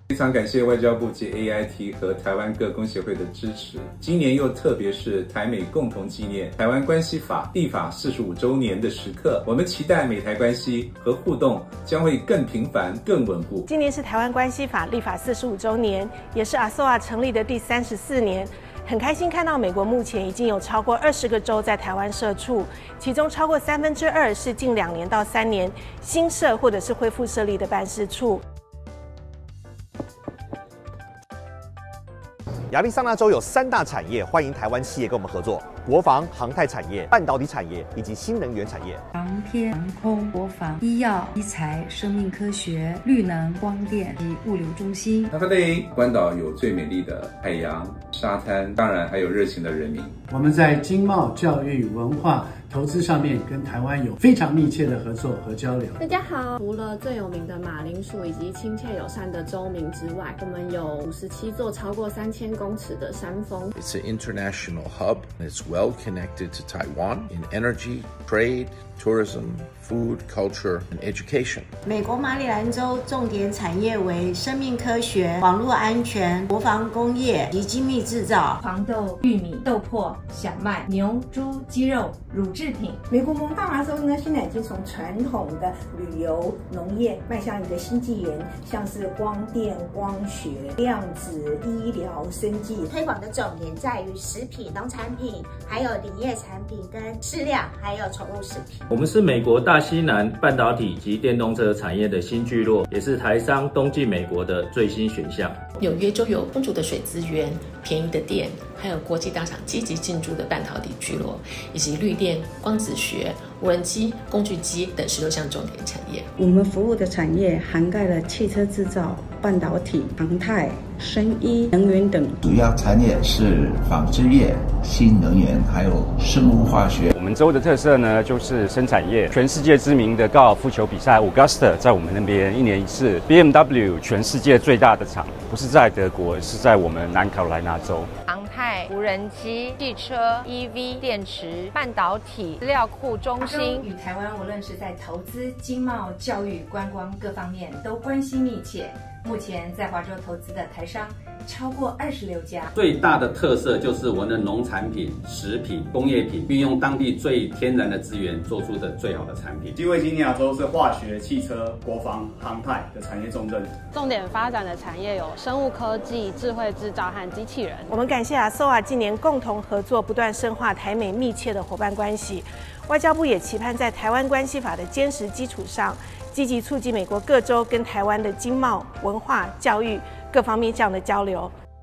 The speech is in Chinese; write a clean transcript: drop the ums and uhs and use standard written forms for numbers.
非常感谢外交部及 AIT 和台湾各工协会的支持。今年又特别是台美共同纪念《台湾关系法》立法45周年的时刻，我们期待美台关系和互动将会更频繁、更稳固。 今年是《台湾关系法》立法45周年，也是ASOA成立的第34年。很开心看到美国目前已经有超过20个州在台湾设处，其中超过2/3是近2年到3年新设或者是恢复设立的办事处。 亚利桑那州有3大产业，欢迎台湾企业跟我们合作：国防、航太产业、半导体产业以及新能源产业。 航天、航空、国防、医药、医材、生命科学、绿能、光电及物流中心。 那关岛有最美丽的海洋、沙滩，当然还有热情的人民。 我们在经贸、教育、文化、投资上面跟台湾有非常密切的合作和交流。 大家好，除了最有名的马铃薯以及亲切友善的州民之外，我们有57座超过3000公尺的山峰。 It's an international hub and it's well connected to Taiwan in energy, trade, tourism, food, culture, and education. 美国马里兰州重点产业为生命科学、网络安全、国防工业及精密制造。 黄豆、玉米、豆粕、小麦、牛、猪、鸡肉、乳制品。 美国蒙大拿州呢，现在已经从传统的旅游、农业迈向一个新纪元，像是光电、光学、量子、医疗、生技。 推广的重点在于食品、农产品，还有林业产品跟饲料，还有宠物食品。 我们是美国大西南半导体及电动车产业的新聚落，也是台商东进美国的最新选项。 纽约州有充足的水资源、便宜的电，还有国际大厂积极进驻的半导体聚落，以及绿电、光子学、无人机、工具机等16项重点产业。 我们服务的产业涵盖了汽车制造、半导体、航太、生医、能源等。 主要产业是纺织业、新能源，还有生物化学。 我们州的特色呢，就是生产业。全世界知名的高尔夫球比赛 Augusta 在我们那边1年1次。BMW 全世界最大的厂，不是在德国，是在我们南卡罗来纳州。 航太、无人机、汽车、EV、电池、半导体、资料库中心与台湾无论是在投资、经贸、教育、观光各方面都关系密切。目前在华州投资的台商超过26家。 最大的特色就是我们的农产品、食品、工业品，运用当地最天然的资源做出的最好的产品。 基维吉尼亚州是化学、汽车、国防、航太的产业重镇。 重点发展的产业有生物科技、智慧制造和机器人。我们感谢ASOA今年共同合作，不断深化台美密切的伙伴关系。外交部也期盼在《台湾关系法》的坚实基础上，积极促进美国各州跟台湾的经贸、文化、教育各方面这样的交流。